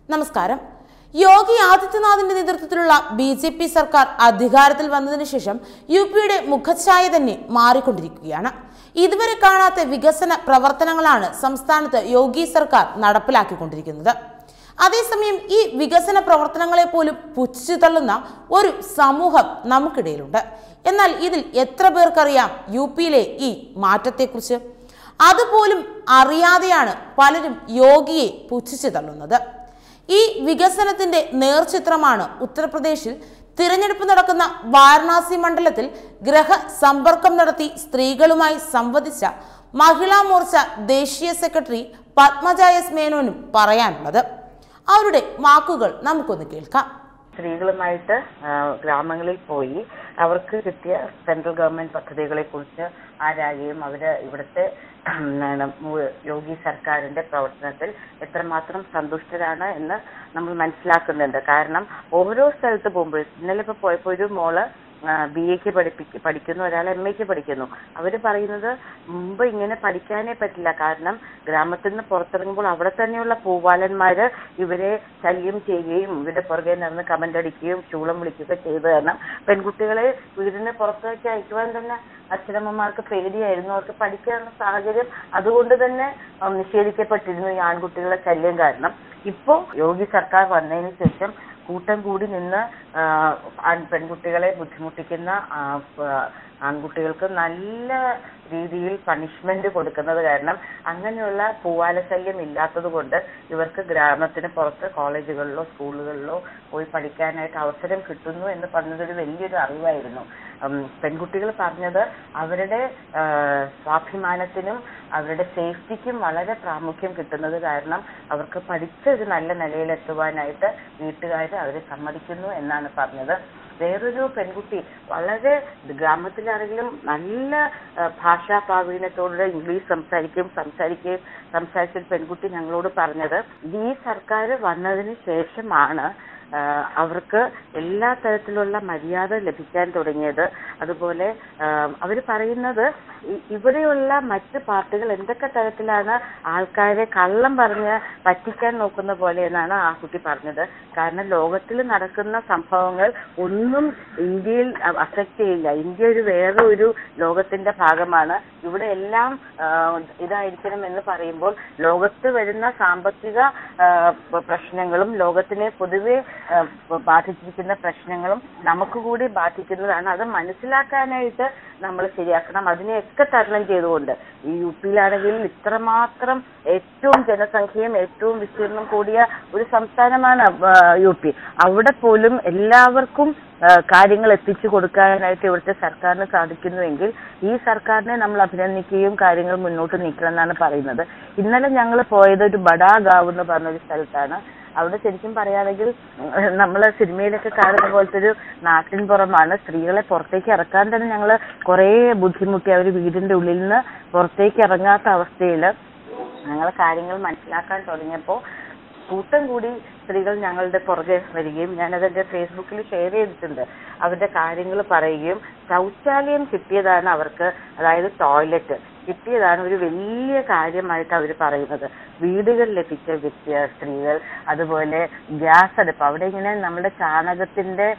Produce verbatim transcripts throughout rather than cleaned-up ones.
നമസ്കാരം. യോഗി ആദിത്യനാഥിന്റെ നേതൃത്വത്തിലുള്ള B J P സർക്കാർ അധികാരത്തിൽ വന്നതിന് ശേഷം യു പിയുടെ മുഖച്ഛായ തന്നെ മാറിക്കൊണ്ടിരിക്കുകയാണ്. ഇതുവരെ കാണാത്ത വികസന പ്രവർത്തനങ്ങളാണ് സംസ്ഥാനത്ത് യോഗി സർക്കാർ നടപ്പിലാക്കിക്കൊണ്ടിരിക്കുന്നത്. അതേസമയം ഈ വികസന പ്രവർത്തനങ്ങളെ പോലും പുച്ഛിച്ചു തള്ളുന്ന ഒരു സമൂഹം നമുക്കിടയിലുണ്ട്. എന്നാൽ ഇതിൽ എത്ര പേർക്കറിയാം യു പിയിലെ ഈ മാറ്റത്തെക്കുറിച്ച്? അതുപോലും അറിയാതെയാണ് പലരും യോഗിയെ പുച്ഛിച്ചു തള്ളുന്നത്. ഈ വികസനത്തിന്റെ നേർചിത്രമാണ് ഉത്തർപ്രദേശിൽ തിരഞ്ഞെടുപ്പ് നടക്കുന്ന വാരണാസി മണ്ഡലത്തിൽ ഗ്രഹ സമ്പർക്കം നടത്തി സ്ത്രീകളുമായി സംവദിച്ച മഹിളാ മോർച്ച ദേശീയ സെക്രട്ടറി പത്മജ എസ് മേനോനും പറയാനുള്ളത്. അവരുടെ വാക്കുകൾ നമുക്കൊന്ന് കേൾക്കാം. സ്ത്രീകളുമായിട്ട് ഗ്രാമങ്ങളിൽ പോയി അവർക്ക് കിട്ടിയ സെൻട്രൽ ഗവൺമെന്റ് പദ്ധതികളെ കുറിച്ച് ആരായുകയും അവര് ഇവിടുത്തെ യോഗി സർക്കാരിന്റെ പ്രവർത്തനത്തിൽ എത്രമാത്രം സന്തുഷ്ടരാണ് എന്ന് നമ്മൾ മനസ്സിലാക്കുന്നുണ്ട്. കാരണം ഓരോ സ്ഥലത്ത് പോകുമ്പോൾ, ഇന്നലെ ഇപ്പൊ പോയപ്പോ ഒരു മോള് ബി എക്ക് പഠിപ്പിക്ക പഠിക്കുന്നു ഒരാൾ എം എക്ക് പഠിക്കുന്നു. അവര് പറയുന്നത് മുമ്പ് ഇങ്ങനെ പഠിക്കാനേ പറ്റില്ല, കാരണം ഗ്രാമത്തിൽ നിന്ന് പുറത്തിറങ്ങുമ്പോൾ അവിടെ തന്നെയുള്ള പൂവാലന്മാര് ഇവരെ ശല്യം ചെയ്യുകയും ഇവരുടെ പുറകെ നടന്ന് കമന്റ് അടിക്കുകയും ചൂളം വിളിക്കുകയൊക്കെ ചെയ്തു. കാരണം പെൺകുട്ടികളെ വീടിന് പുറത്തേക്ക് അയക്കുവാൻ തന്നെ അച്ഛനമ്മമാർക്ക് പേടിയായിരുന്നു. അവർക്ക് പഠിക്കാനുള്ള സാഹചര്യം അതുകൊണ്ട് തന്നെ നിഷേധിക്കപ്പെട്ടിരുന്നു ഈ ആൺകുട്ടികളുടെ ശല്യം കാരണം. ഇപ്പോ യോഗി സർക്കാർ വന്നതിന് ശേഷം കൂട്ടം കൂടി നിന്ന് പെൺകുട്ടികളെ ബുദ്ധിമുട്ടിക്കുന്ന ആൺകുട്ടികൾക്ക് നല്ല രീതിയിൽ പണിഷ്മെന്റ് കൊടുക്കുന്നത് കാരണം അങ്ങനെയുള്ള പൂവാലശല്യം ഇല്ലാത്തത് കൊണ്ട് ഇവർക്ക് ഗ്രാമത്തിന് പുറത്ത് കോളേജുകളിലോ സ്കൂളുകളിലോ പോയി പഠിക്കാനായിട്ട് അവസരം കിട്ടുന്നു എന്ന് പറഞ്ഞതൊരു വലിയൊരു അറിവായിരുന്നു. പെൺകുട്ടികൾ പറഞ്ഞത് അവരുടെ സ്വാഭിമാനത്തിനും അവരുടെ സേഫ്റ്റിക്കും വളരെ പ്രാമുഖ്യം കിട്ടുന്നത് കാരണം അവർക്ക് പഠിച്ച ഒരു നല്ല നിലയിലെത്തുവാനായിട്ട് വീട്ടുകാർ അവരെ സമ്മതിക്കുന്നു എന്നാണ് പറഞ്ഞത്. വേറൊരു പെൺകുട്ടി വളരെ ഗ്രാമത്തിലാണെങ്കിലും നല്ല ഭാഷാ പ്രാവീണ്യത്തോടെ ഇംഗ്ലീഷ് സംസാരിക്കും സംസാരിക്കുകയും സംസാരിച്ച പെൺകുട്ടി ഞങ്ങളോട് പറഞ്ഞത് ഈ സർക്കാർ വന്നതിന് ശേഷമാണ് അവർക്ക് എല്ലാ തരത്തിലുള്ള മര്യാദ ലഭിക്കാൻ തുടങ്ങിയത്. അതുപോലെ അവർ പറയുന്നത് ഇവിടെയുള്ള മറ്റ് പാർട്ടികൾ എന്തൊക്കെ തരത്തിലാണ് ആൾക്കാരെ കള്ളം പറഞ്ഞ് പറ്റിക്കാൻ നോക്കുന്ന പോലെ എന്നാണ് ആ കുട്ടി പറഞ്ഞത്. കാരണം ലോകത്തിൽ നടക്കുന്ന സംഭവങ്ങൾ ഒന്നും ഇന്ത്യയിൽ അഫക്റ്റ് ചെയ്യില്ല. ഇന്ത്യ ഒരു വേറെ ഒരു ലോകത്തിന്റെ ഭാഗമാണ്. ഇവിടെ എല്ലാം ഇതായിരിക്കണം എന്ന് പറയുമ്പോൾ ലോകത്ത് വരുന്ന സാമ്പത്തിക പ്രശ്നങ്ങളും ലോകത്തിനെ പൊതുവെ ബാധിച്ചിരിക്കുന്ന പ്രശ്നങ്ങളും നമുക്ക് കൂടി ബാധിക്കുന്നതാണ്. അത് മനസ്സിലാക്കാനായിട്ട് നമ്മൾ ശരിയാക്കണം. അതിനെയൊക്കെ തരണം ചെയ്തുകൊണ്ട് ഈ യു പിയിലാണെങ്കിൽ ഇത്രമാത്രം ഏറ്റവും ജനസംഖ്യയും ഏറ്റവും വിസ്തീർണം കൂടിയ ഒരു സംസ്ഥാനമാണ് യു പി. അവിടെ പോലും എല്ലാവർക്കും കാര്യങ്ങൾ എത്തിച്ചു കൊടുക്കാനായിട്ട് ഇവിടുത്തെ സർക്കാരിന് സാധിക്കുന്നുവെങ്കിൽ ഈ സർക്കാരിനെ നമ്മൾ അഭിനന്ദിക്കുകയും കാര്യങ്ങൾ മുന്നോട്ട് നീക്കണമെന്നാണ് പറയുന്നത്. ഇന്നലെ ഞങ്ങൾ പോയത് ഒരു ബഡാ ഗാവ് എന്ന് പറഞ്ഞൊരു സ്ഥലത്താണ്. അവിടെ ശരിക്കും പറയുകയാണെങ്കിൽ നമ്മൾ സിനിമയിലൊക്കെ കാണുന്ന പോലത്തെ ഒരു നാട്ടിൻ പുറമാണ്. സ്ത്രീകളെ പുറത്തേക്ക് ഇറക്കാൻ തന്നെ ഞങ്ങൾ കുറേ ബുദ്ധിമുട്ടി. അവർ വീടിന്റെ ഉള്ളിൽ നിന്ന് പുറത്തേക്ക് ഇറങ്ങാത്ത അവസ്ഥയിൽ ഞങ്ങൾ കാര്യങ്ങൾ മനസ്സിലാക്കാൻ തുടങ്ങിയപ്പോൾ കൂട്ടം കൂടി സ്ത്രീകൾ ഞങ്ങളുടെ പുറകെ വരികയും ഞാനതെന്റെ ഫേസ്ബുക്കിൽ ഷെയർ ചെയ്തിട്ടുണ്ട്. അവരുടെ കാര്യങ്ങൾ പറയുകയും ശൗചാലയം കിട്ടിയതാണ് അവർക്ക്, അതായത് ടോയ്ലറ്റ് കിട്ടിയതാണ് ഒരു വലിയ കാര്യമായിട്ട് അവർ പറയുന്നത്. വീടുകൾ ലഭിച്ച വ്യക്തി സ്ത്രീകൾ, അതുപോലെ ഗ്യാസ് അടുപ്പ്, അവിടെ ഇങ്ങനെ നമ്മുടെ ചാണകത്തിന്റെ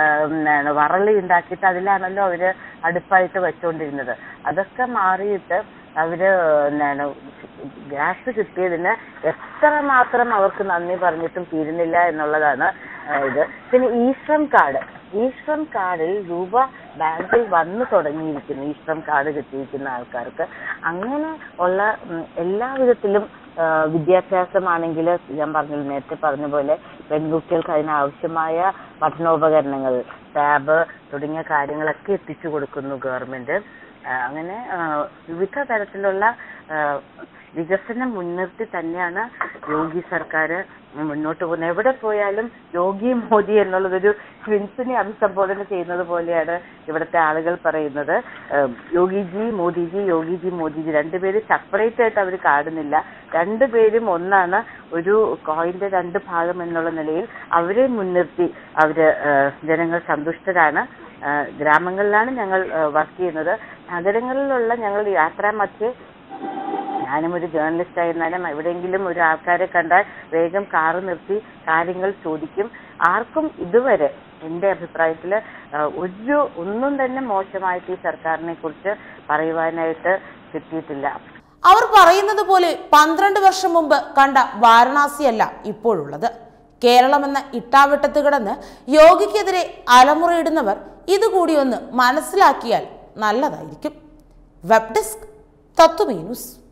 വറളി ഉണ്ടാക്കിയിട്ട് അതിലാണല്ലോ അവര് അടുപ്പായിട്ട് വെച്ചുകൊണ്ടിരുന്നത്. അതൊക്കെ മാറിയിട്ട് അവര് എന്താണ് ഗ്യാസ് കിട്ടിയതിന് എത്രമാത്രം അവർക്ക് നന്ദി പറഞ്ഞിട്ടും തീരുന്നില്ല എന്നുള്ളതാണ് ഇത്. പിന്നെ ഈശ്രം കാർഡ് ഈശ്രം കാർഡിൽ രൂപ ബാങ്കിൽ വന്നു തുടങ്ങിയിരിക്കുന്നു. ഈശ്രം കാർഡ് കിട്ടിയിരിക്കുന്ന ആൾക്കാർക്ക് അങ്ങനെ ഉള്ള എല്ലാ വിധത്തിലും വിദ്യാഭ്യാസമാണെങ്കിൽ ഞാൻ പറഞ്ഞു നേരത്തെ പറഞ്ഞ പോലെ പെൺകുട്ടികൾക്ക് അതിനാവശ്യമായ പഠനോപകരണങ്ങൾ, ടാബ് തുടങ്ങിയ കാര്യങ്ങളൊക്കെ എത്തിച്ചു കൊടുക്കുന്നു ഗവൺമെന്റ്. അങ്ങനെ വിവിധ തരത്തിലുള്ള വികസനം മുൻനിർത്തി തന്നെയാണ് യോഗി സർക്കാർ മുന്നോട്ട് പോകുന്നത്. എവിടെ പോയാലും യോഗി മോദി എന്നുള്ളതൊരു ട്വിൻസിനെ അഭിസംബോധന ചെയ്യുന്നത് പോലെയാണ് ഇവിടുത്തെ ആളുകൾ പറയുന്നത്. യോഗിജി മോദിജി യോഗിജി മോദിജി രണ്ടുപേരും സെപ്പറേറ്റ് ആയിട്ട് അവർ കാണുന്നില്ല. രണ്ടുപേരും ഒന്നാണ്, ഒരു കോയിന്റെ രണ്ട് ഭാഗം എന്നുള്ള നിലയിൽ അവരെ മുൻനിർത്തി അവര് ജനങ്ങൾ സന്തുഷ്ടരാണ്. ഗ്രാമങ്ങളിലാണ് ഞങ്ങൾ വർക്ക് ചെയ്യുന്നത്. നഗരങ്ങളിലുള്ള ഞങ്ങൾ യാത്രാ മധ്യേ ഞാനും ഒരു ജേർണലിസ്റ്റ് ആയിരുന്നാലും എവിടെയെങ്കിലും ഒരു ആൾക്കാരെ കണ്ടാൽ വേഗം കാറ് നിർത്തി കാര്യങ്ങൾ ചോദിക്കും. ആർക്കും ഇതുവരെ എൻ്റെ അഭിപ്രായത്തിൽ ഒരു ഒന്നും തന്നെ മോശമായിട്ട് ഈ സർക്കാരിനെ കുറിച്ച് പറയുവാനായിട്ട് കിട്ടിയിട്ടില്ല. അവർ പറയുന്നത് പോലെ പന്ത്രണ്ട് വർഷം മുമ്പ് കണ്ട വാരണാസിയല്ല ഇപ്പോഴുള്ളത്. കേരളം എന്ന ഇട്ടാവട്ടത്ത് കിടന്ന് യോഗിക്കെതിരെ അലമുറയിടുന്നവർ ഇതുകൂടി ഒന്ന് മനസ്സിലാക്കിയാൽ നല്ലതായിരിക്കും. വെബ് ഡെസ്ക് തത്വമേ ന്യൂസ്.